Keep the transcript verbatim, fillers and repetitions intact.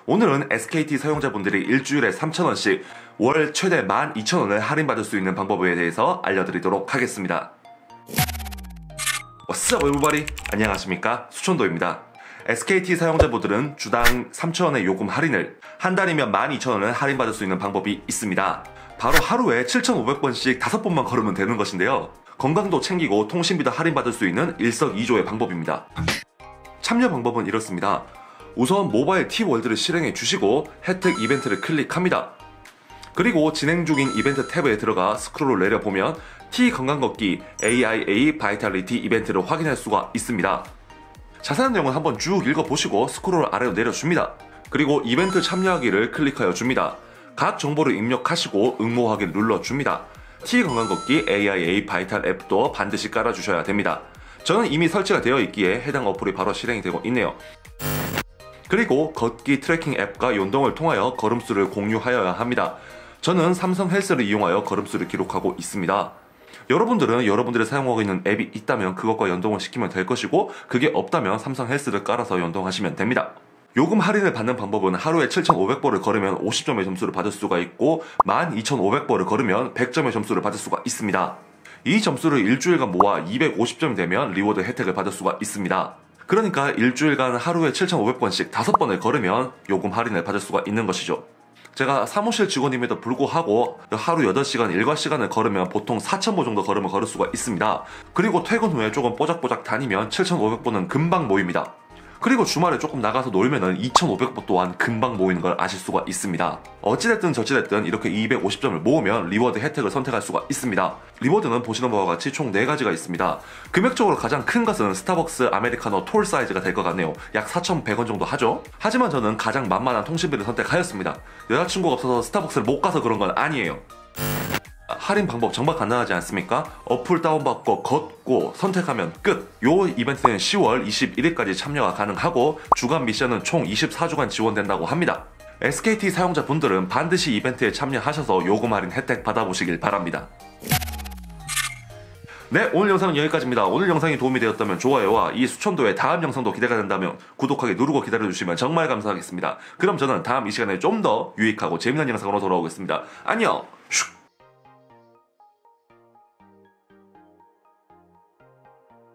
오늘은 에스케이티 사용자분들이 일주일에 삼천 원씩 월 최대 만 이천 원을 할인받을 수 있는 방법에 대해서 알려드리도록 하겠습니다. What's up everybody? 안녕하십니까? 수천도입니다. 에스케이티 사용자분들은 주당 삼천 원의 요금 할인을 한 달이면 만 이천 원을 할인받을 수 있는 방법이 있습니다. 바로 하루에 칠천오백 번씩 다섯 번만 걸으면 되는 것인데요. 건강도 챙기고 통신비도 할인받을 수 있는 일석이조의 방법입니다. 참여 방법은 이렇습니다. 우선 모바일 T월드를 실행해 주시고 혜택 이벤트를 클릭합니다. 그리고 진행 중인 이벤트 탭에 들어가 스크롤을 내려보면 T 건강걷기 에이아이에이 바이탈리티 이벤트를 확인할 수가 있습니다. 자세한 내용은 한번 쭉 읽어보시고 스크롤 아래로 내려줍니다. 그리고 이벤트 참여하기를 클릭하여 줍니다. 각 정보를 입력하시고 응모하기를 눌러줍니다. T 건강걷기 에이아이에이 바이탈 앱도 반드시 깔아주셔야 됩니다. 저는 이미 설치가 되어 있기에 해당 어플이 바로 실행이 되고 있네요. 그리고 걷기 트래킹 앱과 연동을 통하여 걸음수를 공유하여야 합니다. 저는 삼성 헬스를 이용하여 걸음수를 기록하고 있습니다. 여러분들은 여러분들이 사용하고 있는 앱이 있다면 그것과 연동을 시키면 될 것이고, 그게 없다면 삼성 헬스를 깔아서 연동하시면 됩니다. 요금 할인을 받는 방법은 하루에 칠천오백 보를 걸으면 오십 점의 점수를 받을 수가 있고 만 이천오백 보를 걸으면 백 점의 점수를 받을 수가 있습니다. 이 점수를 일주일간 모아 이백오십 점이 되면 리워드 혜택을 받을 수가 있습니다. 그러니까 일주일간 하루에 칠천오백 번씩 다섯 번을 걸으면 요금 할인을 받을 수가 있는 것이죠. 제가 사무실 직원임에도 불구하고 하루 여덟 시간 일과 시간을 걸으면 보통 사천 보 정도 걸으면 걸을 수가 있습니다. 그리고 퇴근 후에 조금 뽀짝뽀짝 다니면 칠천오백 보는 금방 모입니다. 그리고 주말에 조금 나가서 놀면은 이천오백 보 또한 금방 모이는 걸 아실 수가 있습니다. 어찌됐든 저찌됐든 이렇게 이백오십 점을 모으면 리워드 혜택을 선택할 수가 있습니다. 리워드는 보시는 바와 같이 총 네 가지가 있습니다. 금액적으로 가장 큰 것은 스타벅스 아메리카노 톨 사이즈가 될 것 같네요. 약 사천백 원 정도 하죠? 하지만 저는 가장 만만한 통신비를 선택하였습니다. 여자친구가 없어서 스타벅스를 못 가서 그런 건 아니에요. 할인 방법 정말 간단하지 않습니까? 어플 다운받고 걷고 선택하면 끝! 요 이벤트는 시월 이십일일까지 참여가 가능하고 주간 미션은 총 이십사 주간 지원된다고 합니다. 에스케이티 사용자분들은 반드시 이벤트에 참여하셔서 요금 할인 혜택 받아보시길 바랍니다. 네, 오늘 영상은 여기까지입니다. 오늘 영상이 도움이 되었다면 좋아요와 이 수천도의 다음 영상도 기대가 된다면 구독하기 누르고 기다려주시면 정말 감사하겠습니다. 그럼 저는 다음 이 시간에 좀 더 유익하고 재미난 영상으로 돌아오겠습니다. 안녕!